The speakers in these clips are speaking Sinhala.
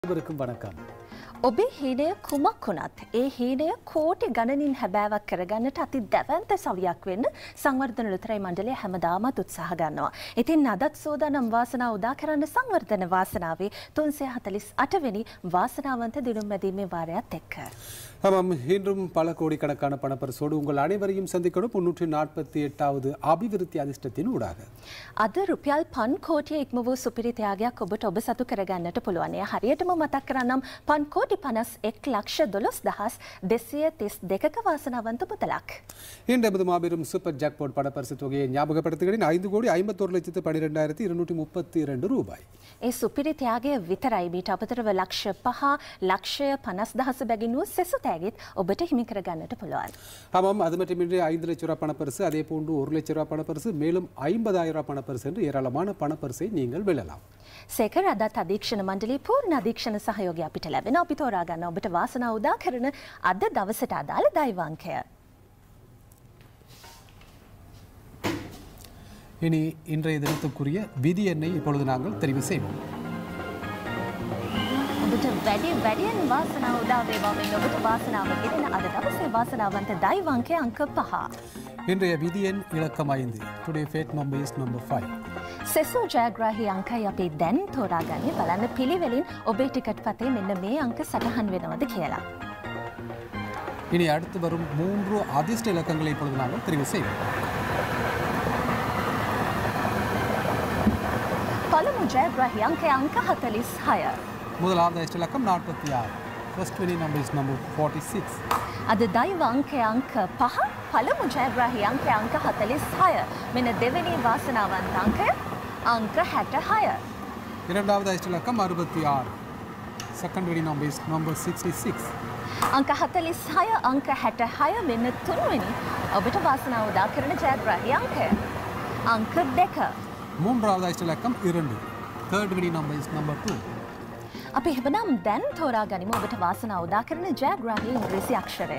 அனைவருக்கும் வணக்கம். ඔබේ හීනය කුමක් වුණත් ඒ හීනය කෝටි ගණනින් හැබෑවක් කරගන්නට අති දැවැන්ත සවියක් වෙන්න සංවර්ධන ලුතරයි මණ්ඩලය හැමදාමත් උත්සාහ ගන්නවා. ඉතින් අදත් සෝදානම් වාසනාව උදා කරන්න සංවර්ධන වාසනාවේ 348 වෙනි වාසනාවන්ත දිනුම් මැදීමේ වාරයත් එක්ක. ஆமாம், இன்றும் பல கோடிக்கணக்கான பணப்பரிசோடு உங்கள் அனைவரையும் சந்திக்கணும் 348வது அபிவிருத்தி அதிர்ஷ்டத்தின் ஊடாக. අද රුපියල් 5 කෝටිය ඉක්ම වූ සුපිරි ත්‍යාගයක් ඔබට ඔබ සතු කරගන්නට පුළුවන්. එය හරියටම මතක් කරනම් 5 කෝටි 51,12,232ක වාසනාවන්ත මුදලක්. இன்று எமது மாபெரும் சூப்பர் ஜாக்பாட் பணப்பரிசு தொகையை ஞாபகப்படுத்துகிறேன். 5,51,1232 ரூபாய். ඒ සුපිරි ත්‍යාගය විතරයි. මීට අපතරව ලක්ෂ 5,50,000 බැගින් වූ සෙසු තෑගිත් ඔබට හිමි කරගන්නට පුළුවන්. ஆமாம், அது மட்டுமின்றி 5 லட்ச ரூபாய் பணப்பரிசு, அதே போன்று 1 லட்ச ரூபாய் பணப்பரிசு, மேலும் 50,000 ரூபாய் பணப்பரிசு என்று ஏராளமான பணப்பரிசை நீங்கள் வெல்லலாம். සේකර අදත් අධීක්ෂණ මණ්ඩලයේ පූර්ණ අධීක්ෂණ සහයෝගය අපිට ලැබෙන. අපි තෝරා ගන්න ඔබට වාසනාව උදා කරන අද දවසට අදාළ දෛවාංකය. இனி இன்றைய தினத்துக்குரிய விதி எண்ணை இப்பொழுது நாங்கள் தெரிவு செய்வோம். ඔබට වැඩියෙන් වාසනාව උදා වේවා. මෙන්න ඔබට වාසනාව ගෙනෙන අද දවසේ වාසනාවන්ත දෛවාංකය අංක 5. இன்றைய விதி எண் இலக்கம் 5. Today fate number is number 5. සෙසු ජයග්‍රාහී අංකයි අපි දැන් තෝරාගන්නේ. බලන්න පිළිවෙලින් ඔබේ ටිකට් පතේ මෙන්න මේ අංක සටහන් වෙනවද කියලා. இனி அடுத்து வரும் 3 அதிர்ஷ்ட இலக்கங்களை இப்பொழுது நாங்கள் தெரிவு செய்வோம். පළමු ජයග්‍රාහී අංකය අංක 46. முதலாவது அதிர்ஷ்ட இலக்கம் 46. First winning number is number 46. අද දෛව අංකය අංක 5. පළමු ජයග්‍රාහී අංකය අංක 46. මෙන්න දෙවෙනි වාසනාවන්ත අංකය අංක 66. இரண்டாவது அதிர்ஷ்ட இலக்கம் 66. Second winning number is number 66. අංක 46 අංක 66 මෙන්න තුන්වෙනි ඔබට වාසනාව උදා කරන ජයග්‍රාහී අංකය අංක 2. மூன்றாவது அதிர்ஷ்ட இலக்கம் 2. Third winning number is number 2. අපි එහෙනම් දැන් තෝරා ගනිමු ඔබට වාසනාව උදා කරන ජයග්‍රාහී ඉංග්‍රීසි අක්ෂරය.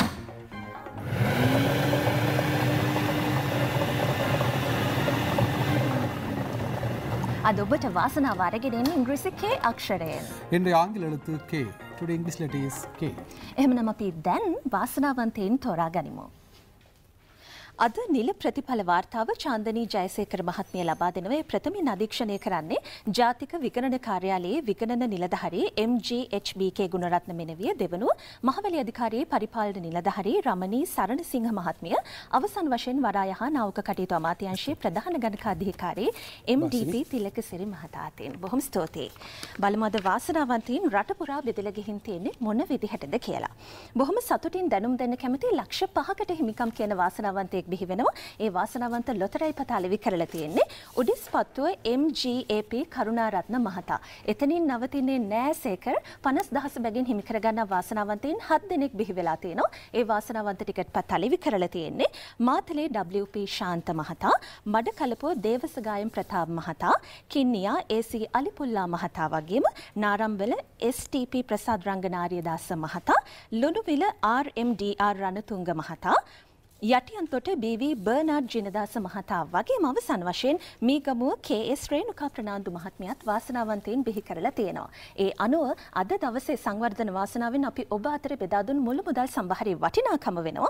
අද ඔබට වාසනාව අරගෙන එන්නේ ඉංග්‍රීසි K අක්ෂරයෙන්. இன்றைய ஆங்கில எழுத்து K. Today English letter is K. එහෙමනම් අපි දැන් වාසනාවන්තයින් තෝරා ගනිමු. අද නිල ප්‍රතිඵල වාර්තාව චාන්දනී ජයසේකර මහත්මිය ලබා දෙනවා. ප්‍රථමයෙන් අධීක්ෂණය කරන්නේ ජාතික විගණන කාර්යාලයේ විගණන නිලධාරී MGHBK ගුණරත්න මෙනවිය, දෙවනුව මහවැලි අධිකාරියේ පරිපාලන නිලධාරී රමණී සරණසිංහ මහත්මිය, අවසන් වශයෙන් වරාය හා නාවක කටයුතු අමාත්‍යාංශයේ ප්‍රධාන ගණකාධිකාරී MDP තිලකසිරි මහතාතෙන්. බොහොම ස්තුතියි. බලමු අද වාසනාවන්තයින් රට පුරා බෙදලා ගිහින් තියෙන්නේ මොන විදිහටද කියලා. බොහොම සතුටින් දැනුම් දෙන්න කැමති ලක්ෂ 5කට හිමිකම් කියන වාසනාවන්තයෙක් බිහි වෙනවා. ඒ වාසනාවන්ත ලොතරැයි පතා ලෙවි කරලා තියෙන්නේ උඩිස්පත්තුව MGAP කරුණාරත්න මහතා. එතනින් නවතින්නේ නෑ සේකර්. 50,000 බැගින් හිමි කරගන්නා වාසනාවන්තයින් 7 දෙනෙක් බිහි වෙලා තියෙනවා. ඒ වාසනාවන්ත ටිකට් පතා ලෙවි කරලා තියෙන්නේ මාතලේ WP ශාන්ත මහතා, මඩකලපුව දේවසගායම් ප්‍රතාප් මහතා, කින්නියා AC අලිපුල්ලා මහතා වගේම නාරම්වල STP ප්‍රසාද් රංගනාරියදාස මහතා, ලුණුවිල RMDR රණතුංග මහතා, යටියන්තොට BV බර්නාඩ් ජිනදාස මහතා වගේම අවසන් වශයෙන් මීගමුව KS රේණුකා ප්‍රනාන්දු මහත්මියත් වාසනාවන්තයින් බිහි කරලා තියෙනවා. ඒ අනුව අද දවසේ සංවර්ධන වාසනාවෙන් අපි ඔබ අතර බෙදා දුන් මුළු මුදල් සම්භාරයේ වටිනාකම වෙනවා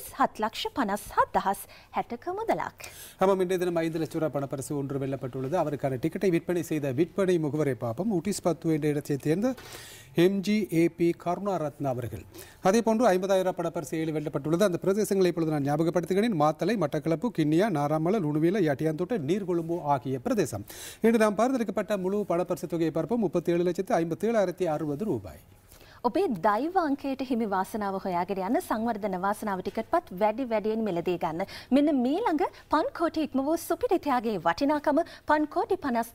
37,57,060ක මුදලක්. ஆமாம், இன்றைய தினம் 5 லட்ச ரூபாய் பணப்பரிசு ஒன்று வெல்லப்பட்டுள்ளது. அவருக்கான டிக்கெட்டை விற்பனை செய்த விற்பனை முகவரை பார்ப்போம். ஊட்டிஸ்பத்து என்ற இடத்தைச் சேர்ந்த MGAP கருணாரத்ன அவர்கள். அதே போன்று 50,000 பணப்பரிசு 7 வெல்லப்பட்டுள்ளது. அந்த பிரதேசங்களை இப்பொழுது நான் ஞாபகப்படுத்துகிறேன். மாத்தலை, மட்டக்களப்பு, கிண்ணியா, நாராமல, லுணுவில, யாட்டியாந்தோட்ட, நீர்கொழும்பு ஆகிய பிரதேசம். இன்று நாம் பரிந்துரைக்கப்பட்ட முழு பணப்பரிசு தொகையை பார்ப்போம். 37,57,060 ரூபாய். ඔබේ දෛව අංකයට හිමි වාසනාව හොයාගෙන යන සංවර්ධන වාසනාව ටිකට්පත් වැඩියෙන් මිලදී ගන්න. මෙන්න මීළඟ 5 කෝටි ඉක්ම වූ සුපිරි ත්‍යාගයේ වටිනාකම 5 කෝටි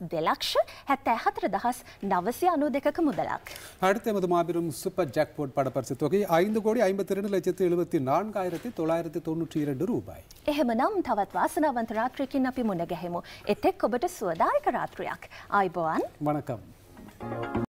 52,74,992ක මුදලක්. அடுத்து எமது மாபெரும் சூப்பர் ஜாக்பாட் பணப்பரிசு தொகை 5,52,74,992 ரூபாய். එහෙමනම් තවත් වාසනාවන්ත රාත්‍රියකින් අපි මුණ ගැහෙමු. එතෙක් ඔබට සුවදායක රාත්‍රියක්. ආයුබෝවන්. வணக்கம்.